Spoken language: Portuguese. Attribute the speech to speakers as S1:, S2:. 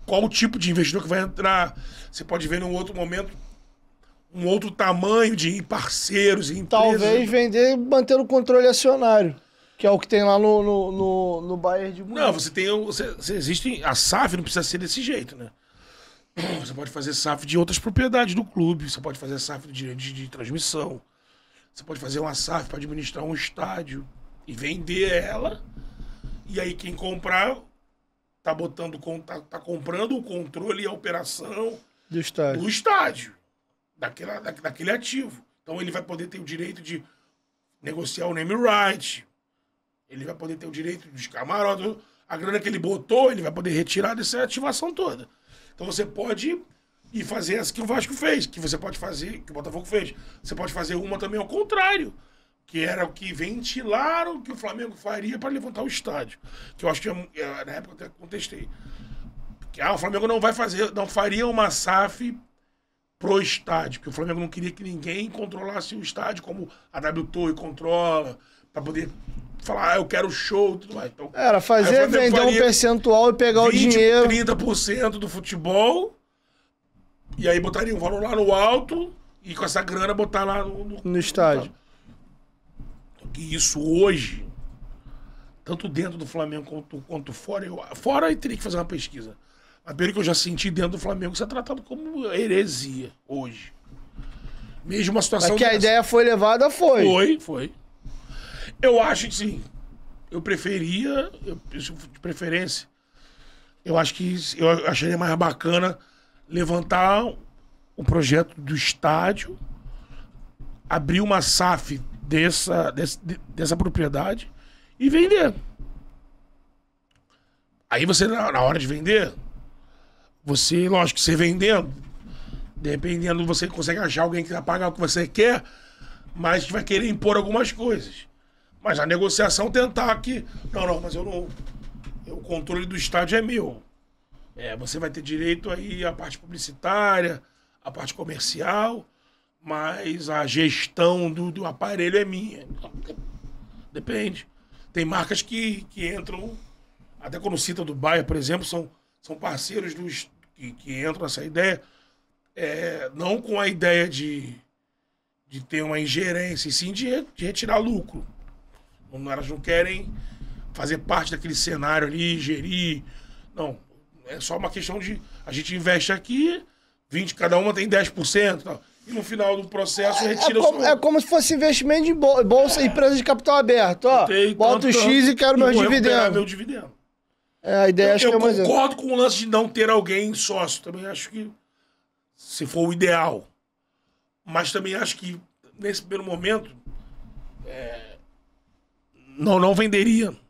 S1: qual o tipo de investidor que vai entrar. Você pode ver num outro momento um outro tamanho de parceiros e empresas.
S2: Talvez vender mantendo o controle acionário, que é o que tem lá no Bayern de Munique.
S1: Não, você tem. Existe. A SAF não precisa ser desse jeito, né? Você pode fazer SAF de outras propriedades do clube. Você pode fazer SAF de transmissão. Você pode fazer uma SAF para administrar um estádio e vender ela. E aí quem comprar tá comprando o controle e a operação
S2: Do estádio.
S1: Daquele ativo. Então ele vai poder ter o direito de negociar o name right. Ele vai poder ter o direito dos camarotes. A grana que ele botou, ele vai poder retirar dessa ativação toda. Então você pode ir fazer essa que o Vasco fez, que você pode fazer, que o Botafogo fez. Você pode fazer uma também ao contrário, que era o que ventilaram que o Flamengo faria para levantar o estádio. Que eu acho que na época eu até contestei. Que o Flamengo não faria uma SAF pro estádio, porque o Flamengo não queria que ninguém controlasse o estádio como a W Torre controla, para poder falar, eu quero show e tudo mais. Então,
S2: era fazer, vender um percentual e pegar 20, o dinheiro.
S1: 30% do futebol, e aí botaria um valor lá no alto, e com essa grana botar lá no
S2: estádio.
S1: Que isso hoje, tanto dentro do Flamengo quanto fora, fora eu teria que fazer uma pesquisa. Mas pelo que eu já senti dentro do Flamengo, isso é tratado como heresia hoje. Mesmo uma situação...
S2: Mas que a ideia foi levada, foi.
S1: Foi. Eu acho que sim. Eu preferia, de preferência, eu acho que eu acharia mais bacana levantar um projeto do estádio, abrir uma SAF dessa propriedade e vender. Aí você, na hora de vender, você, lógico, você vendendo, dependendo, você consegue achar alguém que vai pagar o que você quer, mas que vai querer impor algumas coisas. Mas a negociação tentar que... Não, mas eu não... O controle do estádio é meu. Você vai ter direito aí à parte publicitária, à parte comercial, mas a gestão do aparelho é minha. Depende. Tem marcas que entram, até quando cita do Bayern, por exemplo, são parceiros que entram nessa ideia, não com a ideia de ter uma ingerência, e sim de retirar lucro. Elas não querem fazer parte daquele cenário ali, gerir. Não, é só uma questão de... A gente investe aqui, 20, cada uma tem 10%. Tal, e no final do processo retira
S2: é como se fosse investimento em bolsa, empresa de capital aberto. Ó, bota o X e quero meus dividendos.
S1: Meu dividendo.
S2: A ideia acho que é mais...
S1: Eu concordo com o lance de não ter alguém sócio. Também acho que, se for o ideal. Mas também acho que, nesse primeiro momento, não venderia.